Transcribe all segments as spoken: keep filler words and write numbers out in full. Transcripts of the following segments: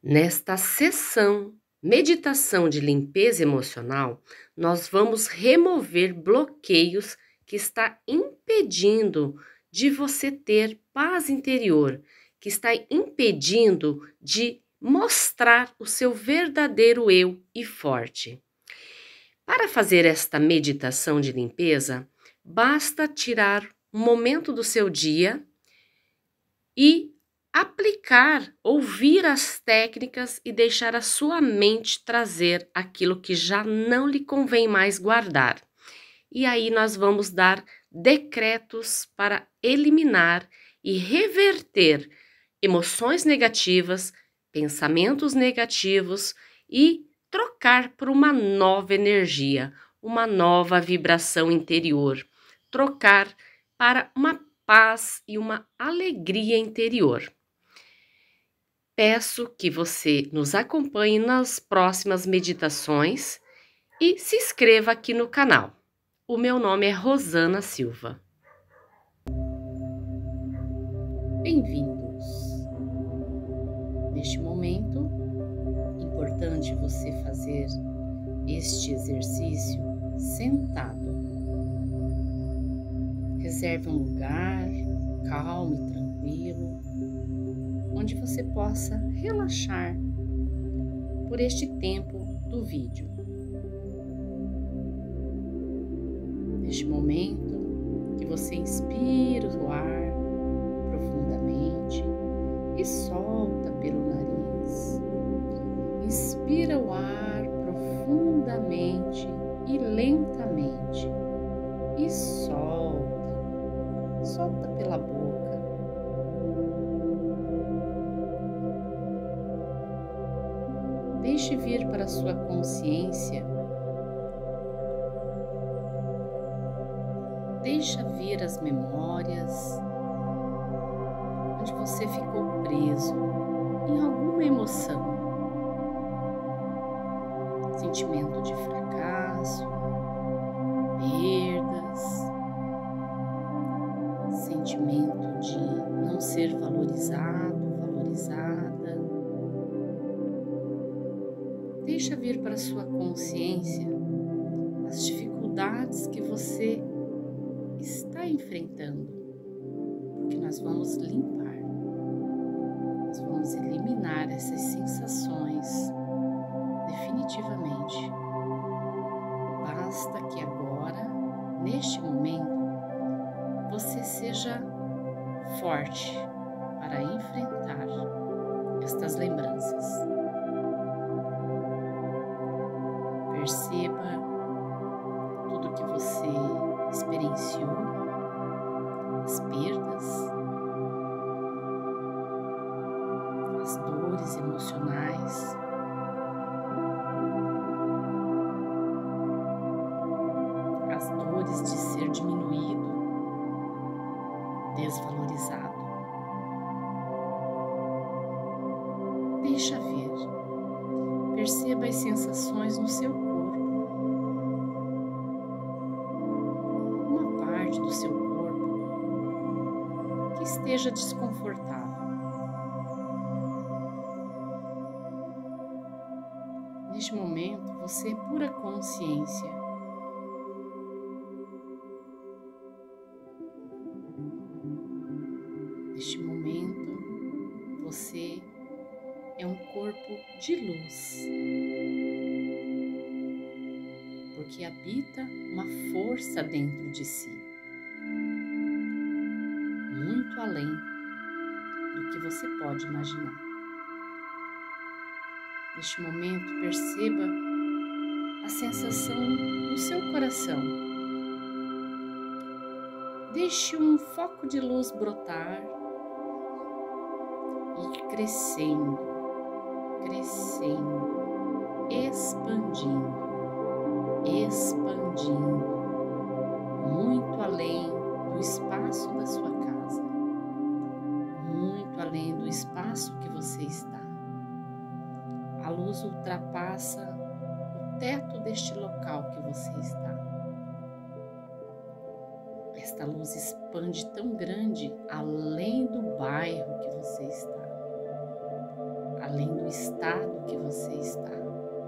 Nesta sessão meditação de limpeza emocional, nós vamos remover bloqueios que está impedindo de você ter paz interior, que está impedindo de mostrar o seu verdadeiro eu e forte. Para fazer esta meditação de limpeza, basta tirar um momento do seu dia e aplicar, ouvir as técnicas e deixar a sua mente trazer aquilo que já não lhe convém mais guardar. E aí nós vamos dar decretos para eliminar e reverter emoções negativas, pensamentos negativos e trocar por uma nova energia, uma nova vibração interior, trocar para uma paz e uma alegria interior. Peço que você nos acompanhe nas próximas meditações e se inscreva aqui no canal. O meu nome é Rosana Silva. Bem-vindos! Neste momento, importante você fazer este exercício sentado. Reserve um lugar calmo e tranquilo, onde você possa relaxar por este tempo do vídeo. Neste momento que você inspira o ar profundamente e solta pelo nariz. Inspira o ar profundamente e lentamente e solta. Solta pela boca. Deixe vir para a sua consciência. Deixa vir as memórias onde você ficou preso em alguma emoção. Sentimento de fracasso, perdas, sentimento de não ser valorizado, valorizada. Deixa vir para sua consciência as dificuldades que você está enfrentando, porque nós vamos limpar, nós vamos eliminar essas sensações definitivamente. Basta que agora, neste momento, você seja forte para enfrentar estas lembranças. Perceba tudo que você experienciou, as perdas, as dores emocionais, as dores de ser diminuído, desvalorizado. Deixa vir. Perceba as sensações no seu corpo. Uma parte do seu corpo que esteja desconfortável. Neste momento, você é pura consciência. Neste momento, você é um corpo de luz, porque habita uma força dentro de si, muito além do que você pode imaginar. Neste momento, perceba a sensação no seu coração. Deixe um foco de luz brotar e crescendo, crescendo, expandindo, expandindo, muito além do espaço da sua casa, muito além do espaço que você está. A luz ultrapassa o teto deste local que você está. Esta luz expande tão grande além do bairro que você está. além do estado que você está.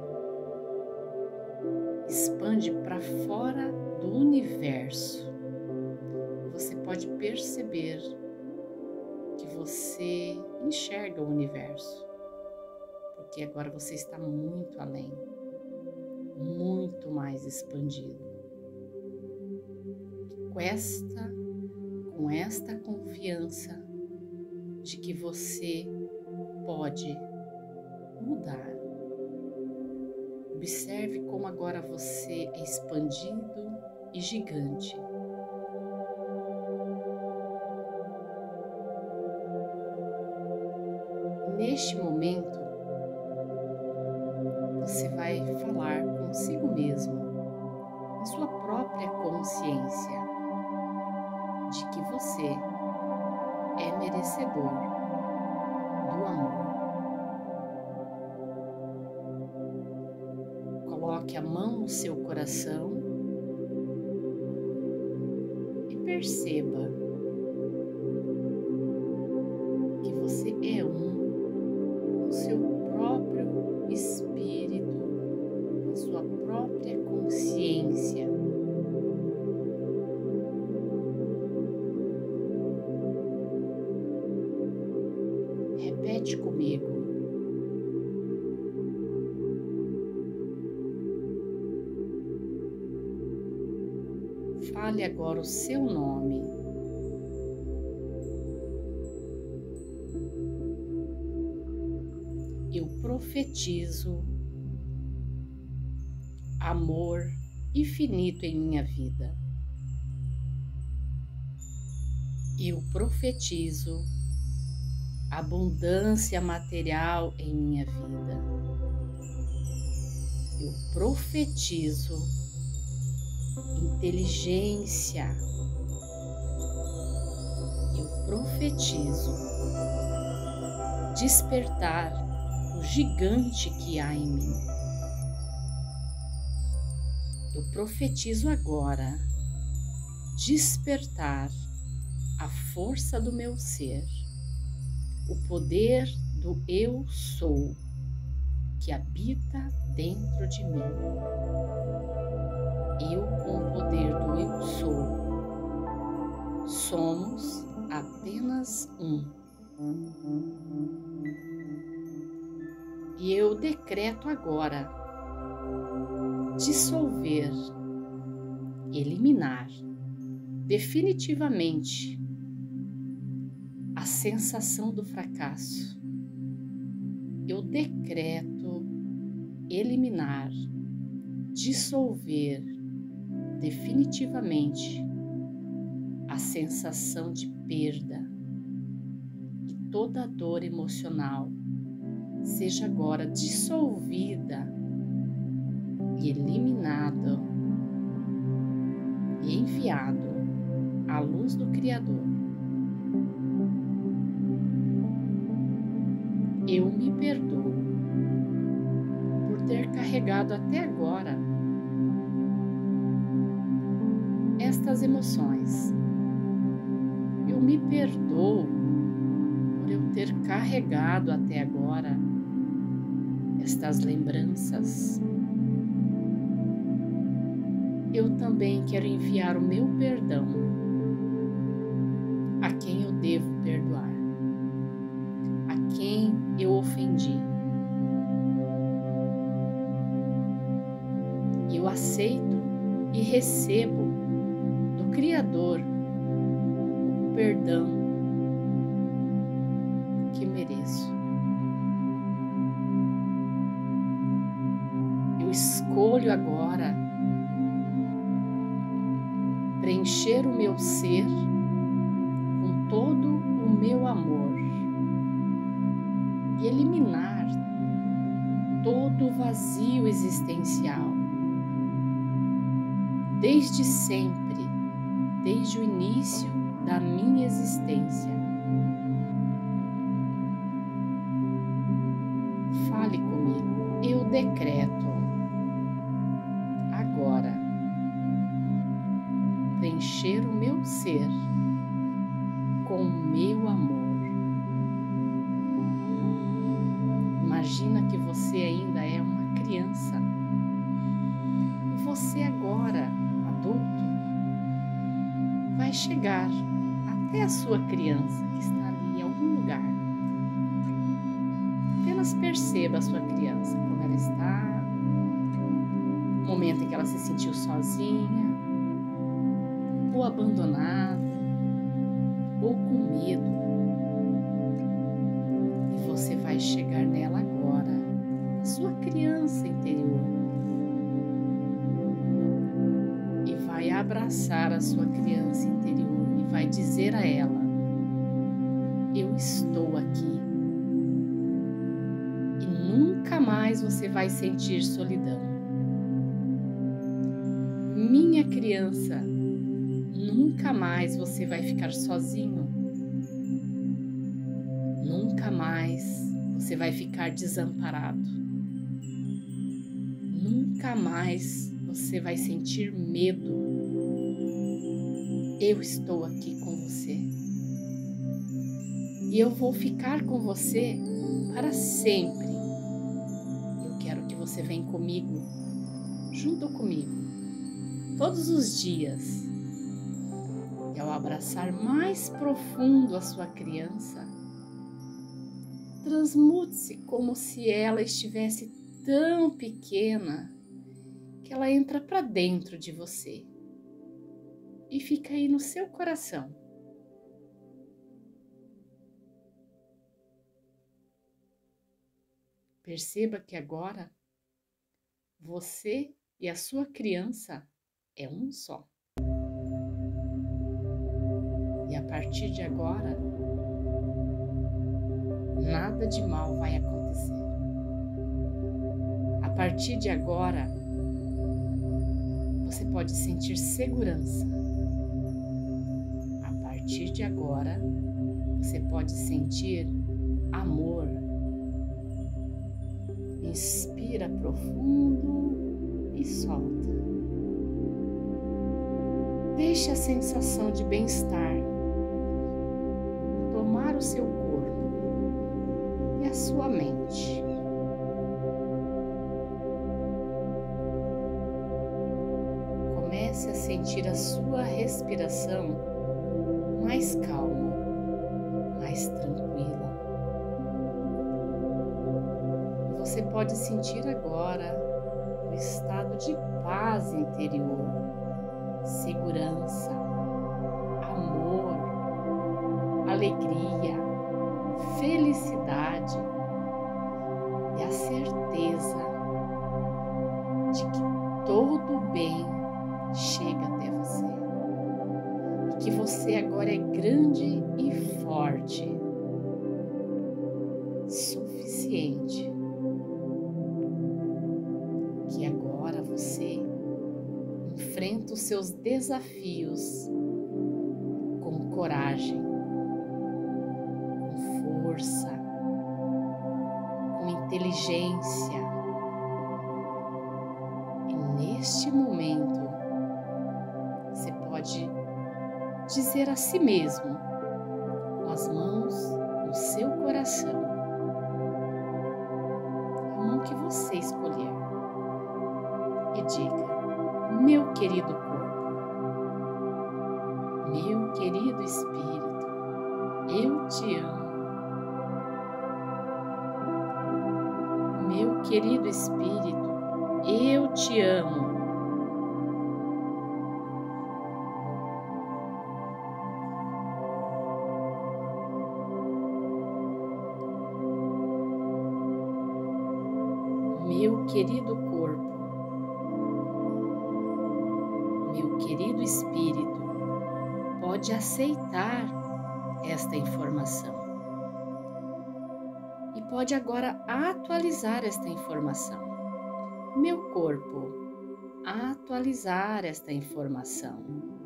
Expande para fora do universo. Você pode perceber que você enxerga o universo, porque agora você está muito além, muito mais expandido. Com esta, com esta confiança de que você pode mudar. Observe como agora você é expandido e gigante. Neste momento, você vai falar consigo mesmo, em sua própria consciência, de que você é merecedor do amor. Coloque a mão no seu coração e perceba que você é um com seu próprio espírito, com a sua própria consciência. Repete comigo. Fale agora o seu nome. Eu profetizo amor infinito em minha vida. Eu profetizo abundância material em minha vida. Eu profetizo inteligência. Eu profetizo despertar o gigante que há em mim. Eu profetizo agora despertar a força do meu ser, o poder do eu sou que habita dentro de mim. Eu, com o poder do eu sou, somos apenas um. E eu decreto agora dissolver, eliminar definitivamente a sensação do fracasso. Eu decreto eliminar, dissolver definitivamente a sensação de perda e toda a dor emocional seja agora dissolvida e eliminada e enviado à luz do Criador. Eu me perdoo por ter carregado até agora estas emoções. Eu me perdoo por eu ter carregado até agora estas lembranças. Eu também quero enviar o meu perdão a quem eu devo perdoar, a quem eu ofendi. Eu aceito e recebo do Criador o perdão que mereço. Eu escolho agora preencher o meu ser com todo o meu amor e eliminar todo o vazio existencial. Desde sempre, desde o início da minha existência. Fale comigo. Eu decreto agora preencher o meu ser com o meu amor. Imagina que você ainda é uma criança. E você agora, adulto, vai chegar até a sua criança que está ali em algum lugar. Apenas perceba a sua criança, como ela está, no momento em que ela se sentiu sozinha, ou abandonada, ou com medo. E você vai chegar nela agora, a sua criança interior, e vai abraçar a sua criança interior e vai dizer a ela: eu estou aqui. E nunca mais você vai sentir solidão. Minha criança, nunca mais você vai ficar sozinho. Nunca mais você vai ficar desamparado. Nunca mais você vai sentir medo. Eu estou aqui com você. E eu vou ficar com você para sempre. Eu quero que você venha comigo, junto comigo, todos os dias. E ao abraçar mais profundo a sua criança, transmute-se como se ela estivesse tão pequena que ela entra para dentro de você e fica aí no seu coração. Perceba que agora você e a sua criança é um só. E a partir de agora, nada de mal vai acontecer. A partir de agora, você pode sentir segurança. A partir de agora, você pode sentir amor. Inspira profundo e solta. Deixe a sensação de bem-estar tomar o seu corpo e a sua mente. Comece a sentir a sua respiração mais calma, mais tranquila. Você pode sentir agora o estado de paz interior, segurança, amor, alegria, felicidade e a certeza de que todo o bem chega até você e que você agora é grande e forte, suficiente. Que agora você enfrenta os seus desafios com coragem, com força, com inteligência. E neste momento, você pode dizer a si mesmo, com as mãos no seu coração, a mão que você escolher, e diga: meu querido corpo, meu querido espírito, eu te amo. Meu querido espírito, eu te amo. Meu querido corpo, meu querido espírito, pode aceitar esta informação e pode agora atualizar esta informação. Meu corpo, atualizar esta informação,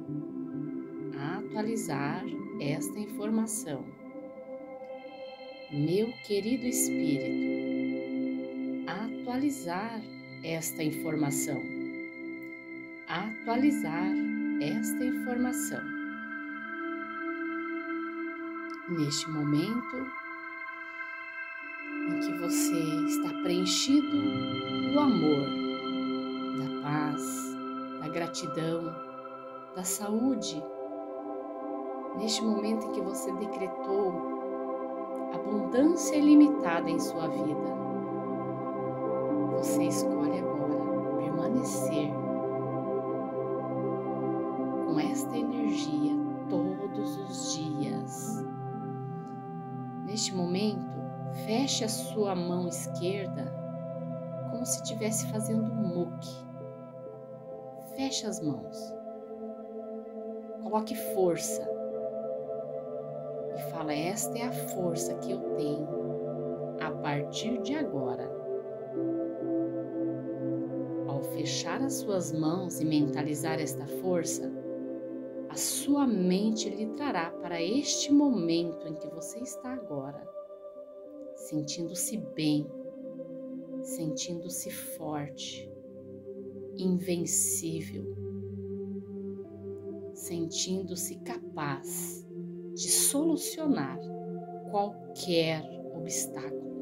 atualizar esta informação. Meu querido espírito, atualizar esta informação, atualizar esta informação. Neste momento em que você está preenchido do amor, da paz, da gratidão, da saúde. Neste momento em que você decretou abundância ilimitada em sua vida, você escolhe agora permanecer com esta energia todos os dias. Neste momento, feche a sua mão esquerda como se estivesse fazendo um muque. Feche as mãos. Coloque força. E fala, esta é a força que eu tenho a partir de agora. Ao fechar as suas mãos e mentalizar esta força, a sua mente lhe trará para este momento em que você está agora, sentindo-se bem, sentindo-se forte, invencível, sentindo-se capaz de solucionar qualquer obstáculo.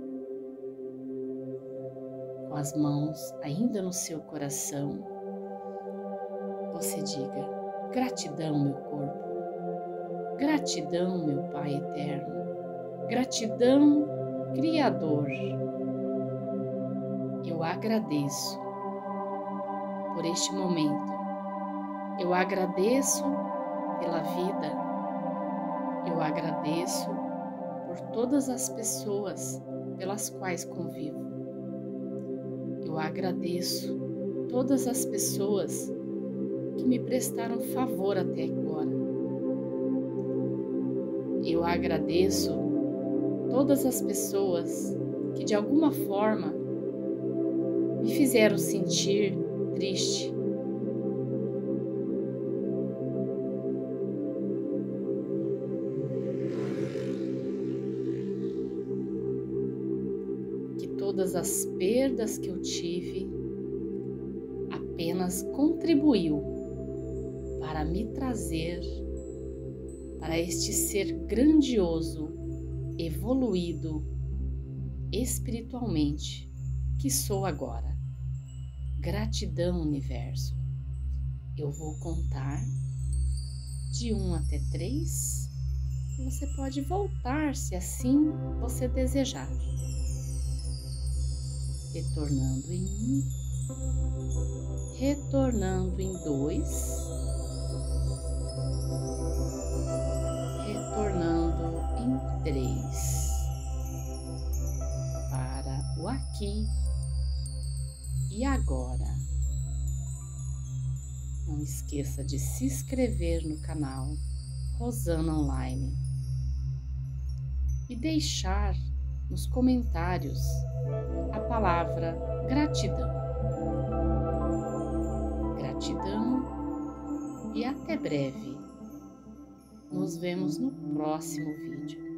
Com as mãos ainda no seu coração, você diga: gratidão, meu corpo, gratidão, meu Pai eterno, gratidão, Criador. Eu agradeço por este momento, eu agradeço pela vida, eu agradeço por todas as pessoas pelas quais convivo. Eu agradeço todas as pessoas que me prestaram favor até agora. Eu agradeço todas as pessoas que de alguma forma me fizeram sentir triste. Todas as perdas que eu tive apenas contribuiu para me trazer para este ser grandioso, evoluído espiritualmente que sou agora. Gratidão, universo. Eu vou contar de um até três e você pode voltar se assim você desejar. Retornando em um, retornando em dois, retornando em três, para o aqui e agora. Não esqueça de se inscrever no canal Rosana Online e deixar nos comentários a palavra gratidão. Gratidão e até breve. Nos vemos no próximo vídeo.